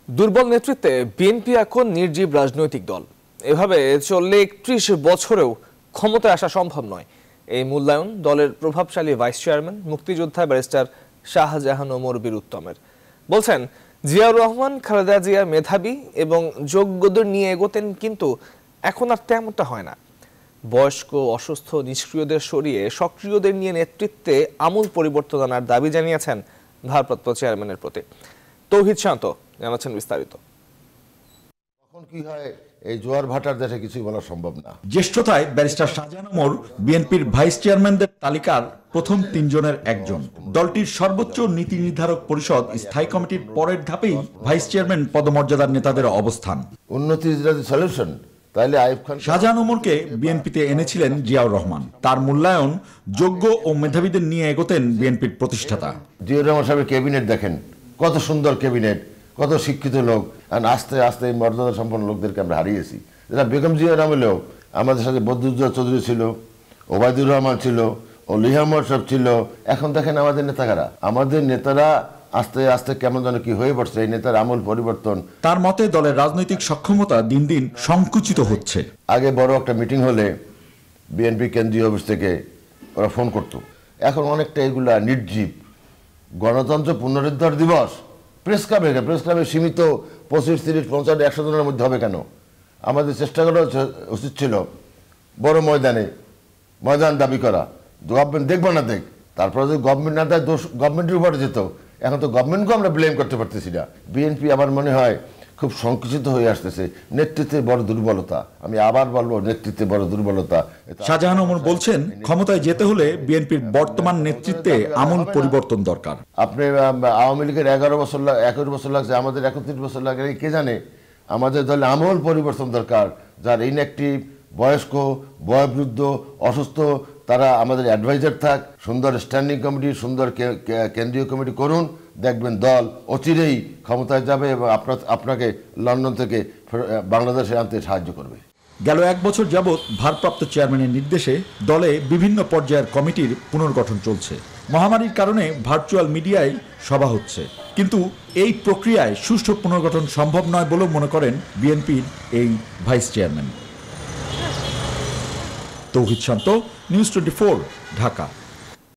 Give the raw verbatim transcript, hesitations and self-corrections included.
দুর্বল নেতৃত্বে বিএনপি এখন নির্জীব রাজনৈতিক দল। এভাবে চললে একত্রিশ বছরেও ক্ষমতায় আসা সম্ভব নয়। এই মূল্যায়ন দলের প্রভাবশালী ভাইস চেয়ারম্যান মুক্তিযোদ্ধা ব্যারিস্টার শাহজাহান ওমর বীরুত্তমের। বলছেন, জিয়াউর রহমান খালেদা জিয়া মেধাবী এবং যোগ্যদের নিয়ে এগোতেন, কিন্তু এখন আর তেমনটা হয় না। বয়স্ক, অসুস্থ, নিষ্ক্রিয়দের সরিয়ে সক্রিয়দের নিয়ে নেতৃত্বে আমূল পরিবর্তন আনার দাবি জানিয়েছেন ভারপ্রাপ্ত চেয়ারম্যানের প্রতি। তৌহিদ শান্ত জানাচ্ছেন বিস্তারিত। কখন কি হয় এই জোয়ার ভাটার দেশে কিছুই বলা সম্ভব না। জ্যেষ্ঠতায় ব্যারিস্টার শাহজাহান ওমর বিএনপির ভাইস চেয়ারম্যানদের তালিকার প্রথম তিনজনের একজন। দলটির সর্বোচ্চ নীতি নির্ধারক পরিষদ স্থায়ী কমিটির পরের ধাপেই ভাইস চেয়ারম্যান পদমর্যাদার নেতাদের অবস্থান। উন্নতির সলিউশন তাইলে আইয়ুব খান। শাহজাহান ওমরকে বিএনপিতে এনেছিলেন জিয়াউর রহমান। তার মূল্যায়ন যোগ্য ও মেধাবীদের নিয়ে এগোতেন বিএনপির প্রতিষ্ঠাতা। জিয়াউর রহমান সাহেবের ক্যাবিনেট দেখেন, কত সুন্দর ক্যাবিনেট, কত শিক্ষিত লোক। আর আস্তে আস্তে এই মর্যাদা সম্পন্ন লোকদেরকে আমরা হারিয়েছি। যারা বেগম জিয়ার আমলেও আমাদের সাথে বদরুজ্জামান চৌধুরী ছিল, ওবায়দুর রহমান ছিল, ও লিহামর সাহেব ছিল। এখন দেখেন আমাদের নেতারা আমাদের নেতারা আস্তে আস্তে কেমন যেন কি হয়ে পড়ছে। এই নেতার আমল পরিবর্তন। তার মতে দলের রাজনৈতিক সক্ষমতা দিন দিন সংকুচিত হচ্ছে। আগে বড় একটা মিটিং হলে বিএনপি কেন্দ্রীয় অফিস থেকে ওরা ফোন করতো। এখন অনেকটা এগুলা নির্জীব। গণতন্ত্র পুনরুদ্ধার দিবস প্রেস ক্লাবে প্রেস ক্লাবে সীমিত পঁচিশ তিরিশ পঞ্চাশ একশো জনের মধ্যে হবে কেন? আমাদের চেষ্টা করা উচিত ছিল বড় ময়দানে ময়দান দাবি করা। গভর্নমেন্ট দেখবো না দেখ, তারপরে যদি গভর্নমেন্ট না দেয় দোষ গভর্নমেন্টের উপরে যেত। এখন তো গভর্নমেন্টকেও আমরা ব্লেম করতে পারতেছি না। বিএনপি আমার মনে হয় খুব সংকুচিত হয়ে আসতেছে। নেতৃত্বে বড় দুর্বলতা। আমি আবার বলবো, নেতৃত্বে বড় দুর্বলতা। শাহজাহান ওমর বলছেন, ক্ষমতায় যেতে হলে বিএনপির বর্তমান নেতৃত্বে আমূল পরিবর্তন দরকার। আপনি আওয়ামী লীগের এগারো বছর একুশ বছর লাগছে, আমাদের একত্রিশ বছর লাগে, কে জানে? আমাদের দলে আমূল পরিবর্তন দরকার। যার ইনঅ্যাক্টিভ, বয়স্ক, বয়োবৃদ্ধ, অসুস্থ, তারা আমাদের অ্যাডভাইজার থাক। সুন্দর স্ট্যান্ডিং কমিটি, সুন্দর কেন্দ্রীয় কমিটি করুন, দেখবেন দল অচিরেই ক্ষমতায় যাবে এবং আপনার আপনাকে লন্ডন থেকে বাংলাদেশে আনতে সাহায্য করবে। গেল এক বছর যাবৎ ভারপ্রাপ্ত চেয়ারম্যানের নির্দেশে দলে বিভিন্ন পর্যায়ের কমিটির পুনর্গঠন চলছে। মহামারীর কারণে ভার্চুয়াল মিডিয়ায় সভা হচ্ছে, কিন্তু এই প্রক্রিয়ায় সুষ্ঠু পুনর্গঠন সম্ভব নয় বলেও মনে করেন বিএনপির এই vice chairman. Tauhid Shanto, news twenty four, Dhaka.